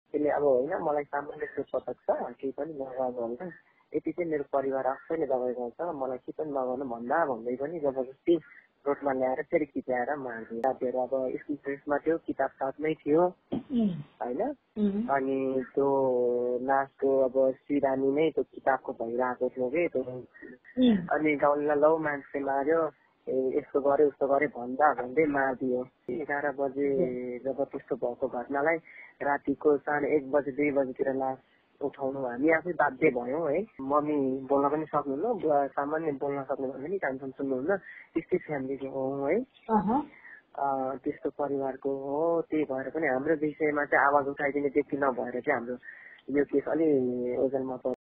त्यसले अब होइन मलाई सामान्य सोचपटक छ केही पनि नगर्नु होला यति चाहिँ मेरो परिवार आफैले दबाई गर्छ मलाई केही पनि नगर्नु भन्दै पनि जबरजस्ती रोडमा ल्याएर फेरि किच्याएर मार्दियो साथीहरू अब स्कुल ड्रेसमा थियो किताब साथमै थियो होइन अनि त्यो लास्टको अब सिरानी नै त्यो किताबको भइरहेको थियो कि त्यो अनि गाउँले लौ मान्छे मार्यो यस्तो गरे उस्तो गरे भन्दै मारिदियो 11 बजे जब त्यस्तो भएको घटनालाई रातिको 1:30 बजे 2 बजेतिर लास उठाउनु हामी आफै बाध्य भयौँ है मम्मी बोल्न पनि सक्नुहुन्न बुवा सामान्य बोल्न सक्नुहुन्न नि कामसम्म सुन्नुहुन्न त्यस्तै फ्यामिलीको हो है त्यस्तो परिवारको हो त्यही भएर पनि हाम्रो विषयमा चाहिँ आवाज उठाइदिने व्यक्ति नभएर चाहिँ हाम्रो यो केस अलि ओजनमा पर्छ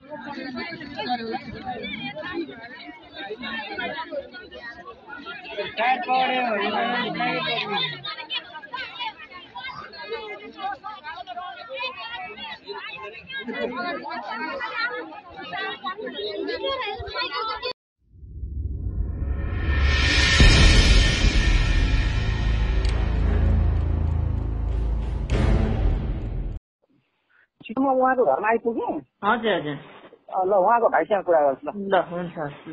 म उहाँको घरमा आइपुगेँ हजुर हजुर ल उहाँको भाइसँग कुरा गर्छु ल हुन्छ ल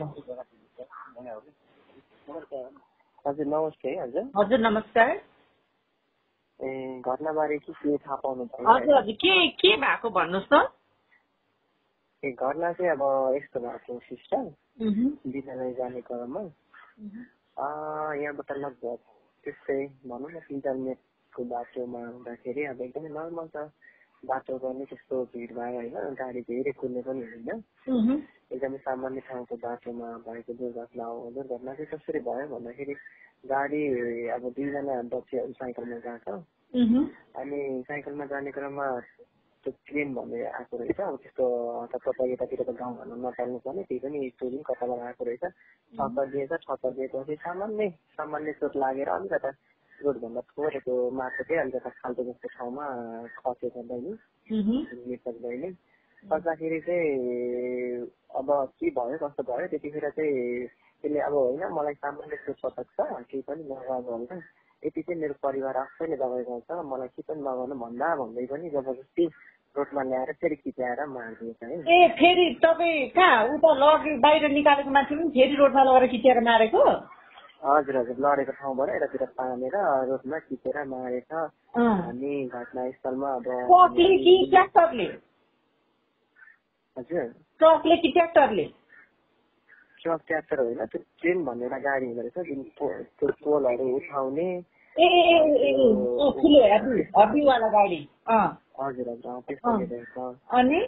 हजुर नमस्ते हजुर हजुर नमस्कार ए घटनाबारे के थाहा पाउनु भयो हजुर हजुर के भएको भन्नुहोस् त ए घटना चाहिँ अब यस्तो भएको सिस्टर विद्यालय जाने क्रममा यहाँबाट लगभग त्यस्तै भनौँ न 3-4 मिनटको बाटोमा हुँदाखेरि अब एकदमै नर्मल छ बाटो गर्ने त्यस्तो भिड भयो होइन गाडी धेरै कुद्ने पनि होइन एकदमै सामान्य ठाउँको बाटोमा भएको दुर्घटना हो दुर्घटना चाहिँ कसरी भयो भन्दाखेरि गाडी अब 2 जना बच्चीहरू साइकलमा गएको अनि साइकलमा जाने क्रममा त्यो ट्रेन भन्ने आएको रहेछ अब त्यस्तो कता यतातिरको गाउँ भन्न नचल्नु पर्ने त्यही पनि स्टोरी कताबाट आएको रहेछ ठक्कर दिएपछि सामान्य चोट लागेर अलिकता रोडभन्दा थोरैको माटो चाहिँ अलिकता खाल्टो जस्तो ठाउँमा खसेको बहिनी मृतक बहिनी खस्दाखेरि चाहिँ अब के भयो कस्तो भयो त्यतिखेर चाहिँ त्यसले अब होइन मलाई सामान्य सोचपटक छ केही पनि नगर्नु होला यति चाहिँ मेरो परिवार आफैले दबाई गर्छ मलाई केही पनि नगर्नु भन्दै पनि जबरजस्ती रोडमा ल्याएर फेरि किच्याएर मारिदियो है ए फेरि तपाईँ कहाँ उता लगे बाहिर निकालेको मान्छे पनि फेरि रोडमा लगेर किच्याएर मारेको हजुर लडेको ठाउँबाट यतातिर तानेर रोडमा किचेर मारेछ हामी घटनास्थलमा अब ट्रकले कि ट्र्याक्टरले हजुर ट्रकले कि ट्र्याक्टरले ट्र्याक्टर होइन त्यो ट्रेन भन्ने एउटा गाडी हुँदो रहेछ जुन त्यो पोलहरू उठाउने हड्डीवाला गाडी हजुर त्यस्तो रहेछ अनि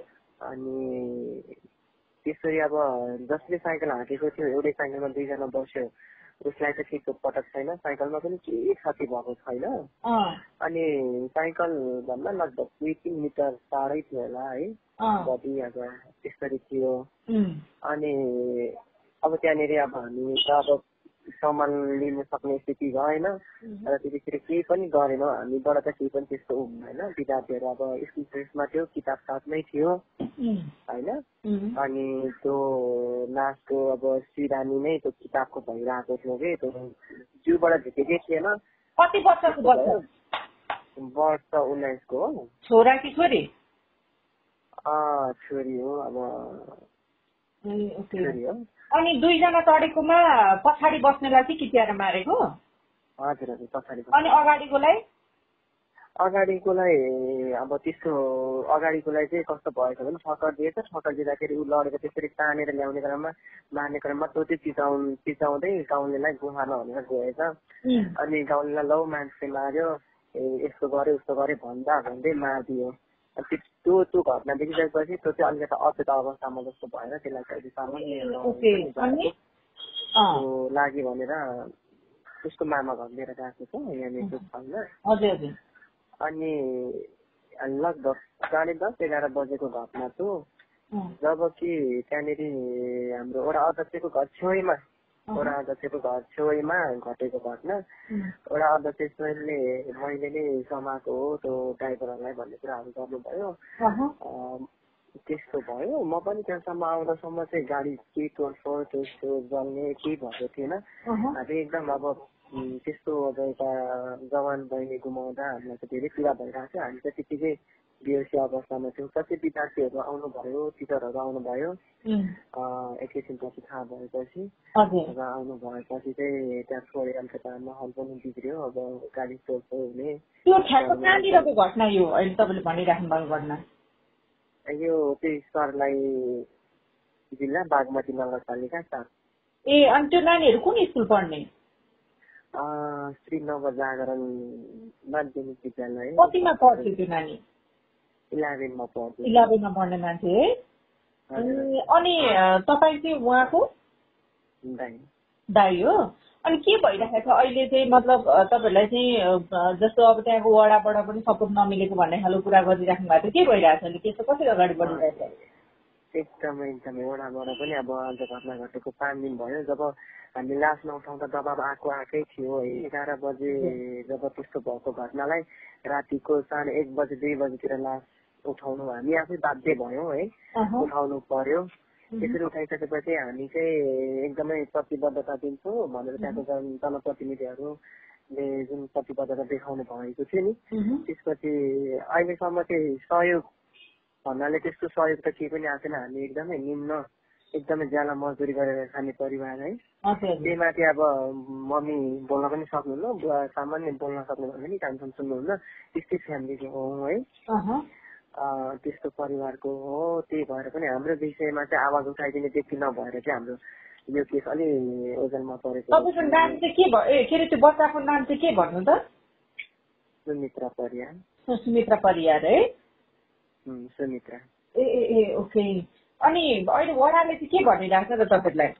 त्यसरी अब जसले साइकल हाँकेको थियो एउटै साइकलमा 2 जना बस्यो उसलाई चाहिँ केही पटक छैन साइकलमा पनि केही क्षति भएको छैन अनि साइकल भन्दा लगभग 2-3 मिटर टाढै थियो होला है बडी अब त्यसरी थियो अनि अब त्यहाँनिर अब हामी त अब सामान लिन सक्ने स्थिति भएन र त्यतिखेर केही पनि गरेनौँ हामीबाट त केही पनि त्यस्तो होइन विद्यार्थीहरू अब स्कुल ड्रेसमा थियो किताब साथमै थियो होइन अनि त्यो लास्टको अब सिरानी नै त्यो किताबको भइरहेको थियो कि त्यो जिउबाट झिकेकै थिएन कति वर्षको बच्चा वर्ष 19 को हो छोरा कि छोरी छोरी हो अब छोरी हो अनि 2 जना चढेकोमा पछाडि बस्नेलाई चाहिँ किच्याएर मारेको हजुर पछाडि अनि अगाडिकोलाई अब त्यस्तो अगाडिकोलाई चाहिँ कस्तो भएछ भने ठक्कर दिँदाखेरि ऊ लडेर त्यसरी तानेर ल्याउने क्रममा मार्ने क्रममा त्यो चाहिँ चिचाउँदै गाउँलेलाई गुहार्न भनेर गएछ अनि गाउँलेलाई लौ मान्छे मार्यो यस्तो गरे उस्तो गरे भन्दै मारिदियो त्यो घटना देखिसकेपछि त्यो चाहिँ अलिकति अचेत अवस्थामा जस्तो भएर त्यसलाई चाहिँ सामान्य लाग्यो भनेर उसको मामा घर लिएर गएको छ यहाँनिर हजुर अनि लगभग 10:30-11 बजेको घटना थियो जबकि त्यहाँनिर हाम्रो वडा अध्यक्षको घर छेउमा घटेको घटना वडा अध्यक्ष स्वयंले मैले समाएको हो त्यो ड्राइभरहरूलाई भन्ने कुराहरू गर्नुभयो त्यस्तो भयो म पनि त्यहाँसम्म आउँदासम्म चाहिँ गाडी केही तोडफोड त्यस्तो जल्ने केही भएको थिएन हामी एकदम अब त्यस्तो अब एउटा जवान बहिनी गुमाउँदा हामीलाई त धेरै पीडा भइरहेको थियो हामी त त्यतिकै बिहोसी अवस्थामा थियौँ। कति विद्यार्थीहरू आउनुभयो, टिचरहरू आउनुभयो। एकैछिनपछि थाहा भएपछि अब आउनु भएपछि चाहिँ त्यहाँ छोडेर माहौल पनि बिग्रियो। अब गाडी तोड्छौ हुने त्यो ठ्याक्क कहाँनिरको घटना यो अहिले तपाईँले भनिराख्नु भएको घटना? यो चाहिँ सर्लाही जिल्ला बागमती नगरपालिका 7। ए अनि त्यो नानीहरू कुन स्कुल पढ्ने? श्री नवजागरण माध्यमिक विद्यालय। कतिमा पढ्थ्यो त्यो नानी? 11 मा पढ्थ्यो। 11 मा पढ्ने मान्छे है। अनि तपाईँ चाहिँ उहाँको दाइ हो? अनि के भइरहेको छ अहिले चाहिँ? मतलब तपाईँहरूलाई चाहिँ जस्तो अब त्यहाँको वडाबाट पनि सपोर्ट नमिलेको भन्ने खालको कुरा गरिराख्नु भएको थियो। के भइरहेछ अहिले? के छ? कसरी अगाडि बढिरहेछ? एकदमै वडाबाट पनि अब आज घटना घटेको 5 दिन भयो। जब हामी लास नउठाउँदा दबाब आएकै थियो है। 11 बजे जब त्यस्तो भएको घटनालाई रातिको 1:30 बजे 2 बजेतिर लास उठाउनु हामी आफै बाध्य भयौँ है। उठाउनु पर्यो। त्यसरी उठाइसकेपछि हामी चाहिँ एकदमै प्रतिबद्धता दिन्छौँ भनेर त्यहाँको जनप्रतिनिधिहरूले जुन प्रतिबद्धता देखाउनु भएको थियो नि, त्यसपछि अहिलेसम्म चाहिँ सहयोग भन्नाले त्यस्तो सहयोग त केही पनि आएको छैन। हामी एकदमै निम्न एकदमै ज्याला मजदुरी गरेर खाने परिवार है। त्यही माथि अब मम्मी बोल्न पनि सक्नुहुन्न, बुवा सामान्य बोल्न सक्नुभयो भने कामसाम सुन्नुहुन्न, त्यस्तै फ्यामिलीको हो है। त्यस्तो परिवारको हो। त्यही भएर पनि हाम्रो विषयमा चाहिँ आवाज उठाइदिने व्यक्ति नभएर चाहिँ हाम्रो यो केस अलि ओजनमा परेको। तपाईँको नाम चाहिँ के भयो? के अरे त्यो बच्चाको नाम चाहिँ के भन्नु त? सुमित्रा परियार। सुमित्रा परियार है? सुमित्रा। ए ओके। अनि अहिले वडाले चाहिँ के भनिरहेको छ त तपाईँलाई?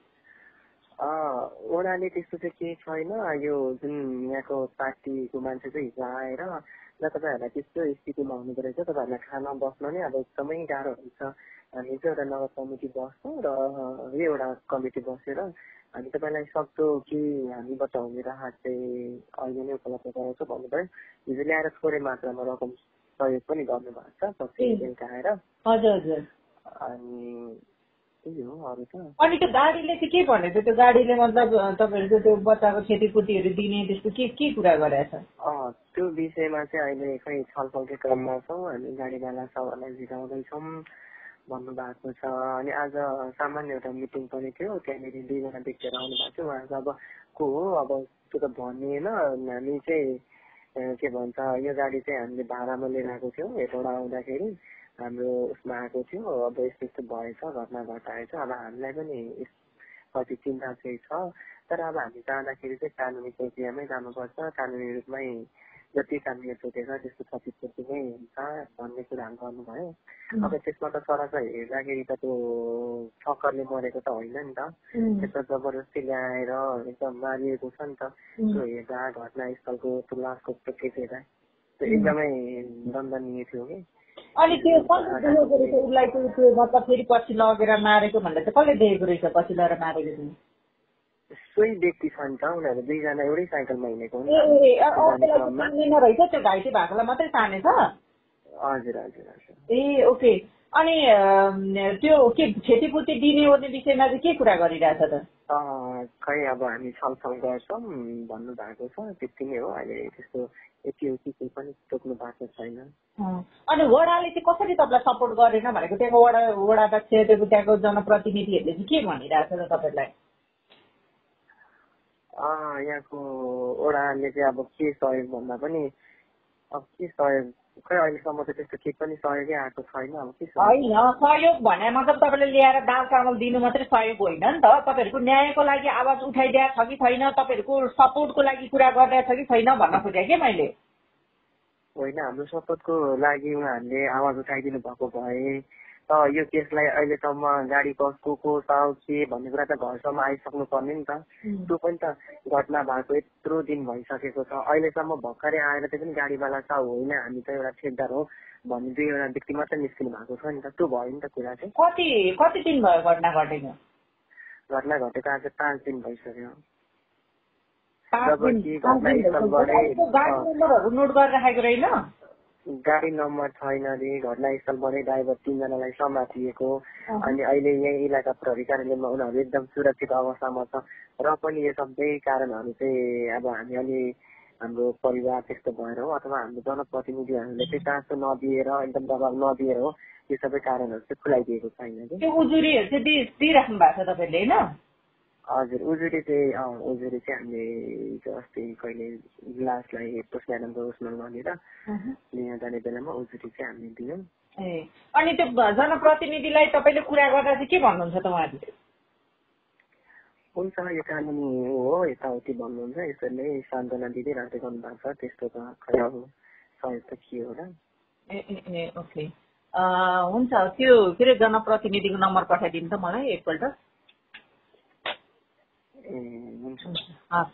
वडाले त्यस्तो चाहिँ केही छैन। यो जुन यहाँको पार्टीको मान्छे चाहिँ हिजो आएर ल तपाईँहरूलाई त्यस्तो स्थितिमा हुँदो रहेछ, तपाईँहरूलाई खाना बस्न नै अब एकदमै गाह्रो हुन्छ। हामी चाहिँ एउटा नगर कमिटी बस्छौँ र एउटा कमिटी बसेर हामी तपाईँलाई सक्दो कि हामीबाट हुने राहत चाहिँ अहिले नै उपलब्ध गराउँछ भन्नुभयो। हिजो ल्याएर थोरै मात्रामा रकम सहयोग पनि गर्नुभएको छ पछि बेलुका आएर। हजुर। अनि त्यही हो अरू त। अनि त्यो गाडीले चाहिँ के भनेको थियो? त्यो गाडीले मतलब तपाईँहरूको त्यो बच्चाको क्षतिपूर्तिहरू दिने त्यस्तो के कुरा गरेछ? त्यो विषयमा चाहिँ अहिले खै छलफलकै क्रममा छौँ। हामी गाडीवाला सबैलाई जिताउँदैछौँ भन्नुभएको छ। अनि आज सामान्य एउटा मिटिङ पनि थियो। त्यहाँनिर 2 जना व्यक्तिहरू आउनु भएको थियो। उहाँ अब को हो अब त्यो त भनिएन। हामी चाहिँ के भन्छ यो गाडी चाहिँ हामीले भाडामा लिएर आएको थियौँ। यताबाट आउँदाखेरि हाम्रो उसमा आएको थियो। अब यस्तो यस्तो भएछ, घटना घटाएछ। अब हामीलाई पनि कति चिन्ता चाहिँ छ। तर अब हामी जाँदाखेरि चाहिँ कानुनी प्रक्रियामै जानुपर्छ। कानुनी रूपमै जति कानुनले सोचेछ त्यस्तो क्षतिपूर्ति नै हुन्छ भन्ने कुराहरू गर्नुभयो। अब त्यसमा त सरासर हेर्दाखेरि त त्यो ठक्करले मरेको त होइन नि त। त्यसमा जबरजस्ती ल्याएर एकदम मारिएको छ नि त। त्यो हेर्दा घटनास्थलको त्यो लासको प्रेक्षेप हेर्दा त्यो एकदमै दण्डनीय थियो कि। अनि त्यो कसले देखेको रहेछ उसलाई? त्यो मतलब फेरि पछि लगेर मारेको भन्दा चाहिँ कसले देखेको रहेछ पछि लगेर मारेको थियो? सोही व्यक्ति छ नि त। उनीहरू 2 जना एउटै साइकलमा हिँडेको रहेछ त्यो घाइते भएकोलाई मात्रै तानेछ? हजुर। ए ओके। अनि त्यो के क्षतिपूर्ति दिने ओर्ने विषयमा चाहिँ के कुरा गरिरहेछ त? खै अब हामी छलफल गर्छौँ भन्नु भएको छ। त्यति नै हो। अहिले त्यस्तो यति हो कि केही पनि तोक्नु भएको छैन। अनि वडाले चाहिँ कसरी तपाईँलाई सपोर्ट गरेन भनेको? त्यहाँको वडाध्यक्ष त्यहाँको जनप्रतिनिधिहरूले चाहिँ के भनिरहेछ त तपाईँलाई? यहाँको वडाले चाहिँ अब के सहयोग भन्दा पनि अब के सहयोग खै अहिलेसम्म त त्यस्तो केही पनि सहयोगै आएको छैन। अब के होइन सहयोग भने मतलब तपाईँले ल्याएर दाल चामल दिनु मात्रै सहयोग होइन नि त। तपाईँहरूको न्यायको लागि आवाज उठाइदिएको छ कि छैन? तपाईँहरूको सपोर्टको लागि कुरा गरिरहेको छ कि छैन भन्न खोजेँ के मैले? होइन, हाम्रो सपोर्टको लागि उहाँहरूले आवाज उठाइदिनु भएको भए यो केसलाई अहिलेसम्म गाडी कसको को साउ के भन्ने कुरा त घरसम्म आइसक्नु पर्ने नि त। त्यो पनि त घटना भएको यत्रो दिन भइसकेको छ। अहिलेसम्म भर्खरै आएर त्यो पनि गाडीवाला साउ होइन, हामी त एउटा ठेकदार हो भन्ने 2 जना व्यक्ति मात्रै निस्किनु भएको छ नि त। त्यो भयो नि त कुरा चाहिँ। कति दिन भयो घटना घटेको? घटना घटेको आज 5 दिन भइसक्यो। नोट गरेर राखेको रहेन? गाडी नम्बर छैन रे। घटनास्थलबाटै ड्राइभर 3 जनालाई समातिएको। अनि अहिले यही इलाका प्रहरी कार्यालयमा उनीहरू एकदम सुरक्षित अवस्थामा छ। र पनि यो सबै कारणहरू चाहिँ अब हामी अलि हाम्रो परिवार त्यस्तो भएर हो अथवा हाम्रो जनप्रतिनिधिहरूले चाहिँ चासो नदिएर एकदम दबाब नदिएर हो यो सबै कारणहरू चाहिँ खुलाइदिएको छैन कि त्यो उजुरीहरू चाहिँ दिइराख्नु भएको छ तपाईँले होइन? हजुर उजुरी चाहिँ हामीले अस्ति कहिले ग्लासलाई पोस्ट म्याडमको उसमा लगेर लिन जाने बेलामा उजुरी चाहिँ हामीले दियौँ। ए अनि त्यो जनप्रतिनिधिलाई तपाईँले कुरा गर्दा चाहिँ के भन्नुहुन्छ त उहाँहरूले? हुन्छ यो कानुनी हो यताउति भन्नुहुन्छ यसरी नै सान्त्वना दिँदै राख्दै गर्नु भएको छ त्यस्तो त खै अब सहयोग त के हो र। ए ओके हुन्छ त्यो के अरे जनप्रतिनिधिको नम्बर पठाइदिनु त मलाई एकपल्ट। ए हुन्छ हस्